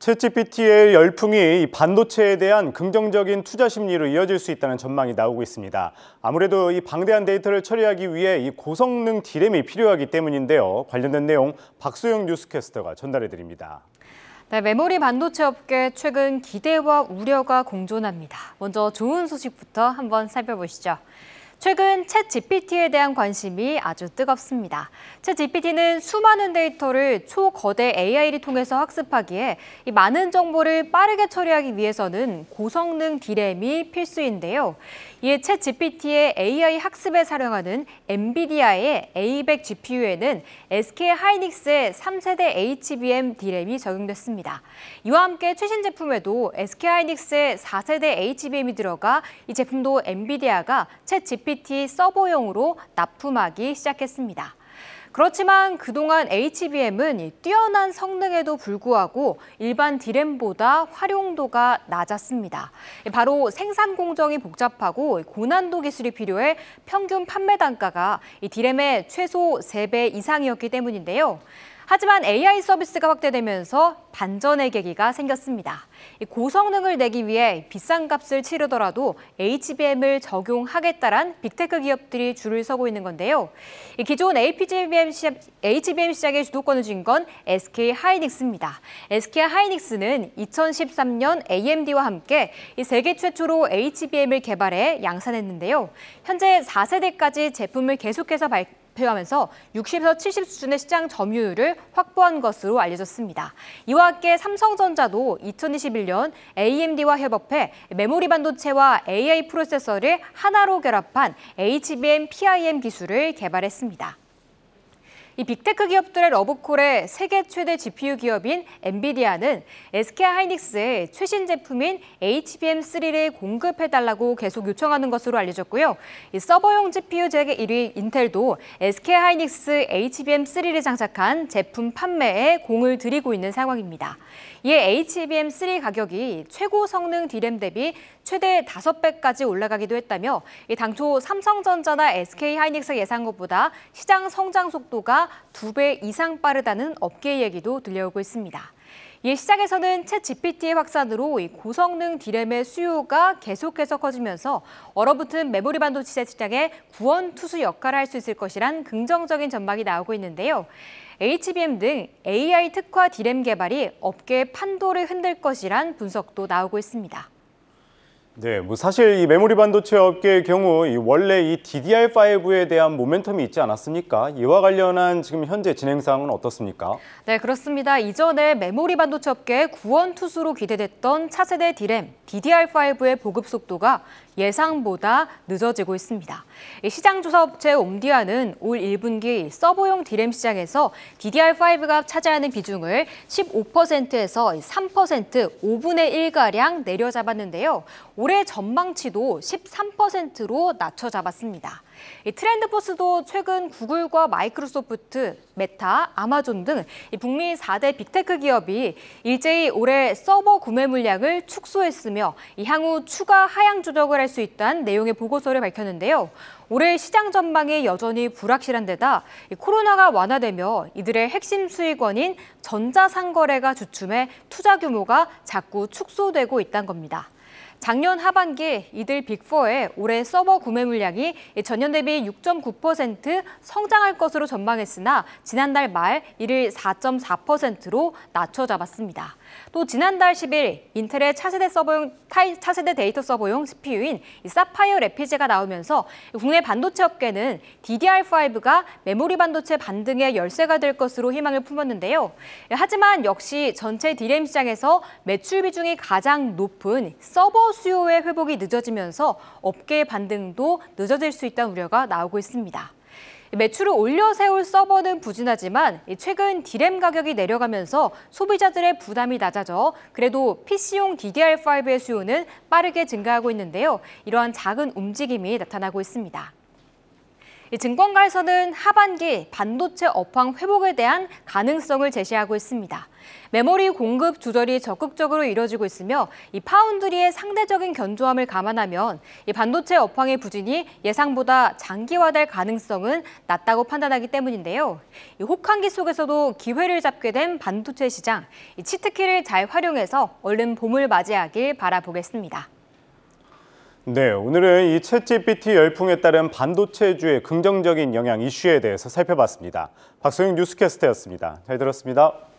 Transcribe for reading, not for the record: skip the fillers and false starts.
챗GPT의 열풍이 이 반도체에 대한 긍정적인 투자 심리로 이어질 수 있다는 전망이 나오고 있습니다. 아무래도 이 방대한 데이터를 처리하기 위해 이 고성능 D램이 필요하기 때문인데요. 관련된 내용 박소영 뉴스캐스터가 전달해 드립니다. 네, 메모리 반도체 업계 최근 기대와 우려가 공존합니다. 먼저 좋은 소식부터 한번 살펴보시죠. 최근 챗GPT에 대한 관심이 아주 뜨겁습니다. 챗GPT는 수많은 데이터를 초거대 AI를 통해서 학습하기에 이 많은 정보를 빠르게 처리하기 위해서는 고성능 D램이 필수인데요. 이에 챗GPT의 AI 학습에 사용하는 엔비디아의 A100 GPU에는 SK 하이닉스의 3세대 HBM D램이 적용됐습니다. 이와 함께 최신 제품에도 SK 하이닉스의 4세대 HBM이 들어가 이 제품도 엔비디아가 챗GPT 서버용으로 납품하기 시작했습니다. 그렇지만 그동안 HBM은 뛰어난 성능에도 불구하고 일반 D램보다 활용도가 낮았습니다. 바로 생산 공정이 복잡하고 고난도 기술이 필요해 평균 판매 단가가 이 D램의 최소 3배 이상이었기 때문인데요. 하지만 AI 서비스가 확대되면서 반전의 계기가 생겼습니다. 고성능을 내기 위해 비싼 값을 치르더라도 HBM을 적용하겠다란 빅테크 기업들이 줄을 서고 있는 건데요. 기존 HBM 시장의 주도권을 쥔 건 SK 하이닉스입니다. SK 하이닉스는 2013년 AMD와 함께 세계 최초로 HBM을 개발해 양산했는데요. 현재 4세대까지 제품을 계속해서 발표하면서 60에서 70 수준의 시장 점유율을 확보한 것으로 알려졌습니다. 이와 함께 삼성전자도 2021년 AMD와 협업해 메모리 반도체와 AI 프로세서를 하나로 결합한 HBM PIM 기술을 개발했습니다. 이 빅테크 기업들의 러브콜에 세계 최대 GPU 기업인 엔비디아는 SK 하이닉스의 최신 제품인 HBM3를 공급해달라고 계속 요청하는 것으로 알려졌고요. 이 서버용 GPU 세계 1위 인텔도 SK 하이닉스 HBM3를 장착한 제품 판매에 공을 들이고 있는 상황입니다. 이에 HBM3 가격이 최고 성능 D램 대비 최대 5배까지 올라가기도 했다며 당초 삼성전자나 SK 하이닉스 예상한 것보다 시장 성장 속도가 2배 이상 빠르다는 업계 얘기도 들려오고 있습니다. 이 시장에서는 챗GPT의 확산으로 고성능 D램의 수요가 계속해서 커지면서 얼어붙은 메모리 반도체 시장의 구원투수 역할을 할 수 있을 것이란 긍정적인 전망이 나오고 있는데요. HBM 등 AI 특화 D램 개발이 업계의 판도를 흔들 것이란 분석도 나오고 있습니다. 네, 사실 이 메모리 반도체 업계의 경우 원래 이 DDR5에 대한 모멘텀이 있지 않았습니까? 이와 관련한 지금 현재 진행 상황은 어떻습니까? 네, 그렇습니다. 이전에 메모리 반도체 업계의 구원투수로 기대됐던 차세대 D램, DDR5의 보급 속도가 예상보다 늦어지고 있습니다. 시장 조사 업체 옴디아는 올 1분기 서버용 D램 시장에서 DDR5가 차지하는 비중을 15%에서 3%, 5분의 1가량 내려잡았는데요. 올해 전망치도 13%로 낮춰 잡았습니다. 트렌드포스도 최근 구글과 마이크로소프트, 메타, 아마존 등 북미 4대 빅테크 기업이 일제히 올해 서버 구매 물량을 축소했으며 향후 추가 하향 조정을 할 수 있다는 내용의 보고서를 밝혔는데요. 올해 시장 전망이 여전히 불확실한 데다 코로나가 완화되며 이들의 핵심 수익원인 전자상거래가 주춤해 투자 규모가 자꾸 축소되고 있다는 겁니다. 작년 하반기 이들 빅4의 올해 서버 구매 물량이 전년 대비 6.9% 성장할 것으로 전망했으나 지난달 말 이를 4.4%로 낮춰 잡았습니다. 또 지난달 10일 인텔의 차세대 데이터 서버용 CPU인 사파이어 래피즈가 나오면서 국내 반도체 업계는 DDR5가 메모리 반도체 반등의 열쇠가 될 것으로 희망을 품었는데요. 하지만 역시 전체 D램 시장에서 매출 비중이 가장 높은 서버 수요의 회복이 늦어지면서 업계의 반등도 늦어질 수 있다는 우려가 나오고 있습니다. 매출을 올려 세울 서버는 부진하지만 최근 D램 가격이 내려가면서 소비자들의 부담이 낮아져 그래도 PC용 DDR5의 수요는 빠르게 증가하고 있는데요. 이러한 작은 움직임이 나타나고 있습니다. 증권가에서는 하반기 반도체 업황 회복에 대한 가능성을 제시하고 있습니다. 메모리 공급 조절이 적극적으로 이뤄지고 있으며 이 파운드리의 상대적인 견조함을 감안하면 이 반도체 업황의 부진이 예상보다 장기화될 가능성은 낮다고 판단하기 때문인데요. 이 혹한기 속에서도 기회를 잡게 된 반도체 시장, 이 치트키를 잘 활용해서 얼른 봄을 맞이하길 바라보겠습니다. 네, 오늘은 이 챗GPT 열풍에 따른 반도체주의 긍정적인 영향 이슈에 대해서 살펴봤습니다. 박소영 뉴스캐스터였습니다. 잘 들었습니다.